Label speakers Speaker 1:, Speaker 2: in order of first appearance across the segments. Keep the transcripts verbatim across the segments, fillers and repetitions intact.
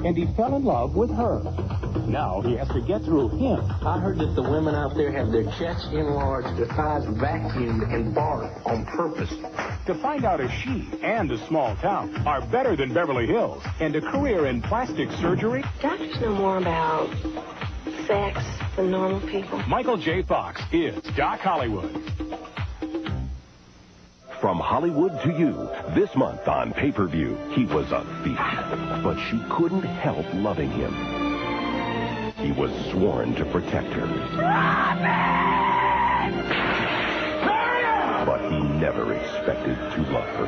Speaker 1: and he fell in love with her. Now he has to get through him.
Speaker 2: I heard that the women out there have their chests enlarged, their thighs vacuumed and barred on purpose.
Speaker 1: To find out if she and a small town are better than Beverly Hills and a career in plastic surgery.
Speaker 3: Doctors know more about sex than normal people.
Speaker 1: Michael J. Fox is Doc Hollywood.
Speaker 4: From Hollywood to you, this month on pay-per-view, he was a thief, but she couldn't help loving him. He was sworn to protect her. Robin! But he never expected to love her.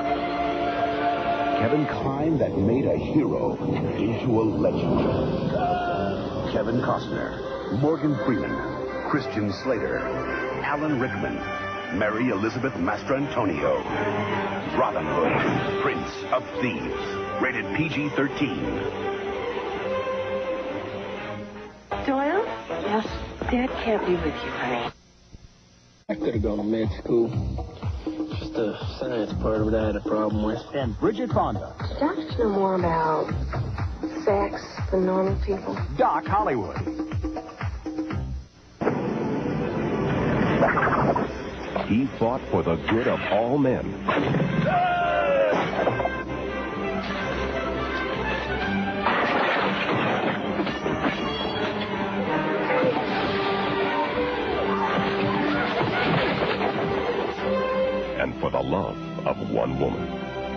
Speaker 4: Kevin Kline that made a hero into a legend. Kevin Costner, Morgan Freeman, Christian Slater, Alan Rickman, Mary Elizabeth Mastrantonio, Robin Hood, Prince of Thieves, rated P G thirteen.
Speaker 3: Doyle? Yes? Dad can't be with you, honey.
Speaker 2: I could have gone to med school. Just the science part of it I had a problem with.
Speaker 1: And Bridget Fonda.
Speaker 3: Doctors know more about sex than normal people.
Speaker 1: Doc Hollywood.
Speaker 4: He fought for the good of all men. And for the love of one woman.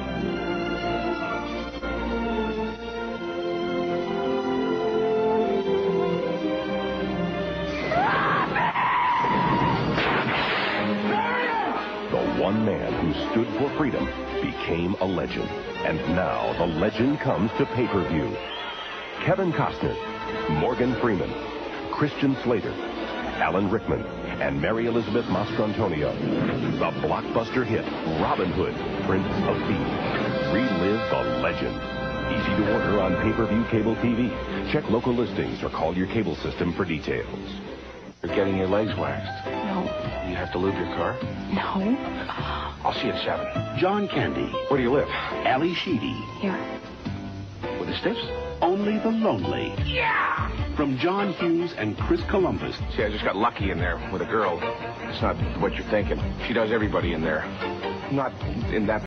Speaker 4: One man who stood for freedom became a legend. And now the legend comes to pay-per-view. Kevin Costner, Morgan Freeman, Christian Slater, Alan Rickman, and Mary Elizabeth Mastrantonio. The blockbuster hit, Robin Hood, Prince of Thieves. Relive the legend. Easy to order on pay-per-view cable T V. Check local listings or call your cable system for details.
Speaker 5: You're getting your legs waxed.
Speaker 3: No.
Speaker 5: You have to lube your car?
Speaker 3: No.
Speaker 5: I'll see you at seven.
Speaker 6: John Candy.
Speaker 5: Where do you live?
Speaker 6: Ali Sheedy.
Speaker 3: Here.
Speaker 5: With the stiffs?
Speaker 6: Only the Lonely. Yeah! From John Hughes and Chris Columbus.
Speaker 5: See, I just got lucky in there with a girl. It's not what you're thinking. She does everybody in there. Not in that